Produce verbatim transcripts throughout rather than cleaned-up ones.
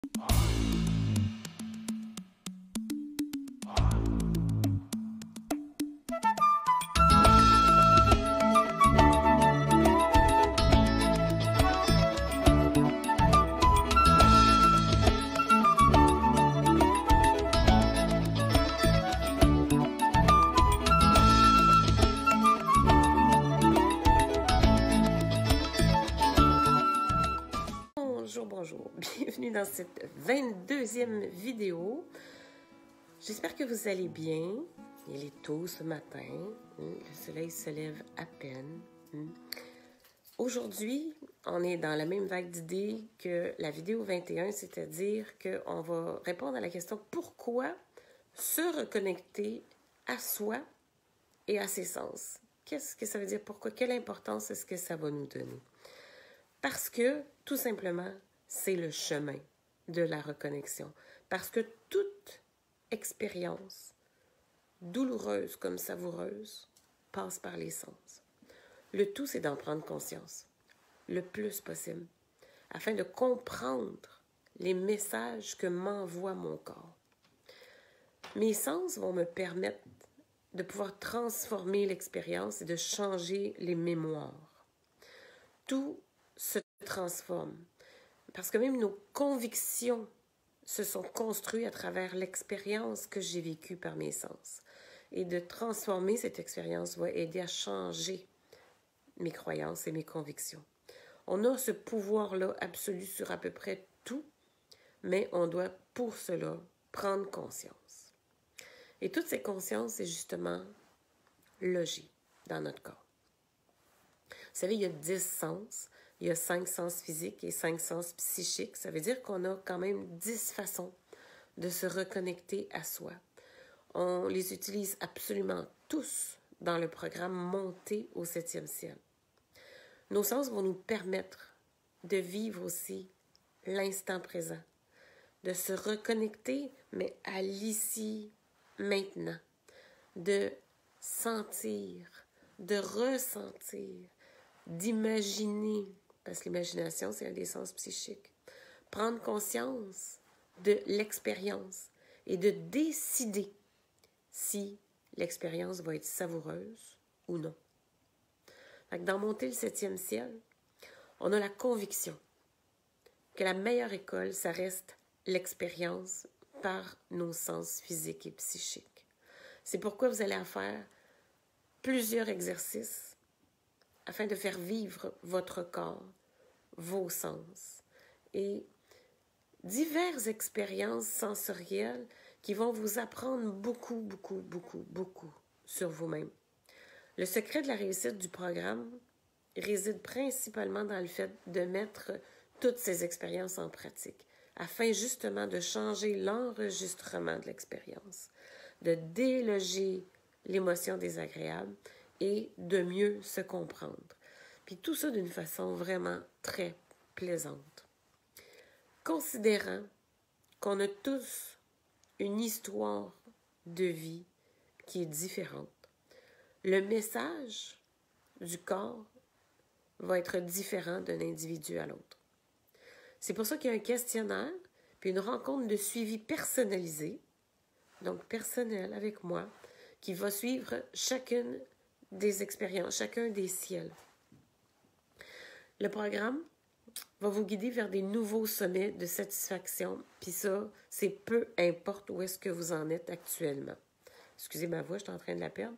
Bonjour, bonjour. Bienvenue dans cette vingt-deuxième vidéo. J'espère que vous allez bien. Il est tôt ce matin. Le soleil se lève à peine. Aujourd'hui, on est dans la même vague d'idées que la vidéo vingt et un, c'est-à-dire qu'on va répondre à la question pourquoi se reconnecter à soi et à ses sens. Qu'est-ce que ça veut dire? Pourquoi? Quelle importance est-ce que ça va nous donner? Parce que, tout simplement, c'est le chemin de la reconnexion. Parce que toute expérience, douloureuse comme savoureuse, passe par les sens. Le tout, c'est d'en prendre conscience, le plus possible, afin de comprendre les messages que m'envoie mon corps. Mes sens vont me permettre de pouvoir transformer l'expérience et de changer les mémoires. Tout se transforme. Parce que même nos convictions se sont construites à travers l'expérience que j'ai vécue par mes sens. Et de transformer cette expérience va aider à changer mes croyances et mes convictions. On a ce pouvoir-là absolu sur à peu près tout, mais on doit pour cela prendre conscience. Et toute cette conscience est justement logée dans notre corps. Vous savez, il y a dix sens. Il y a cinq sens physiques et cinq sens psychiques. Ça veut dire qu'on a quand même dix façons de se reconnecter à soi. On les utilise absolument tous dans le programme Monter au septième ciel. Nos sens vont nous permettre de vivre aussi l'instant présent, de se reconnecter, mais à l'ici, maintenant, de sentir, de ressentir, d'imaginer, parce que l'imagination, c'est un des sens psychiques. Prendre conscience de l'expérience et de décider si l'expérience va être savoureuse ou non. Fait que dans Monter le septième ciel, on a la conviction que la meilleure école, ça reste l'expérience par nos sens physiques et psychiques. C'est pourquoi vous allez faire plusieurs exercices afin de faire vivre votre corps, vos sens, et diverses expériences sensorielles qui vont vous apprendre beaucoup, beaucoup, beaucoup, beaucoup sur vous-même. Le secret de la réussite du programme réside principalement dans le fait de mettre toutes ces expériences en pratique, afin justement de changer l'enregistrement de l'expérience, de déloger l'émotion désagréable, et de mieux se comprendre. Puis tout ça d'une façon vraiment très plaisante. Considérant qu'on a tous une histoire de vie qui est différente, le message du corps va être différent d'un individu à l'autre. C'est pour ça qu'il y a un questionnaire, puis une rencontre de suivi personnalisée, donc personnelle avec moi, qui va suivre chacune des expériences, chacun des ciels. Le programme va vous guider vers des nouveaux sommets de satisfaction, puis ça, c'est peu importe où est-ce que vous en êtes actuellement. Excusez ma voix, je suis en train de la perdre.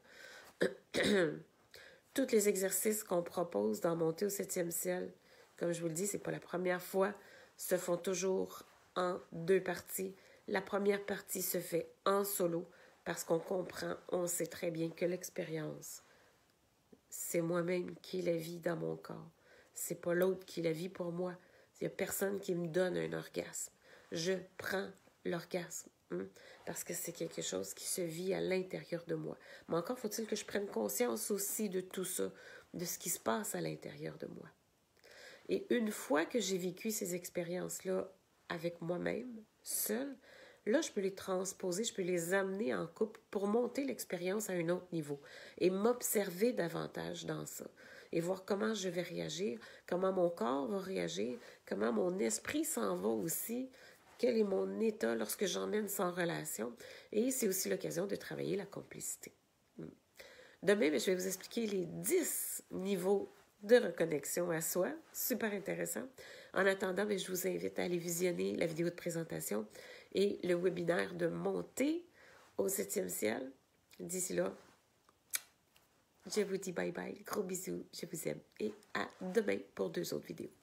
Tous les exercices qu'on propose dans Monter au septième ciel, comme je vous le dis, c'est pas la première fois, se font toujours en deux parties. La première partie se fait en solo, parce qu'on comprend, on sait très bien que l'expérience, c'est moi-même qui la vis dans mon corps. C'est pas l'autre qui la vit pour moi. Il n'y a personne qui me donne un orgasme. Je prends l'orgasme hein, parce que c'est quelque chose qui se vit à l'intérieur de moi. Mais encore faut-il que je prenne conscience aussi de tout ça, de ce qui se passe à l'intérieur de moi. Et une fois que j'ai vécu ces expériences-là avec moi-même, seule, là, je peux les transposer, je peux les amener en couple pour monter l'expérience à un autre niveau et m'observer davantage dans ça et voir comment je vais réagir, comment mon corps va réagir, comment mon esprit s'en va aussi quel est mon état lorsque j'emmène sans relation. Et c'est aussi l'occasion de travailler la complicité. Demain, je vais vous expliquer les dix niveaux de reconnexion à soi. Super intéressant. En attendant, je vous invite à aller visionner la vidéo de présentation et le webinaire de Monter au septième ciel. D'ici là, je vous dis bye bye, gros bisous, je vous aime et à demain pour deux autres vidéos.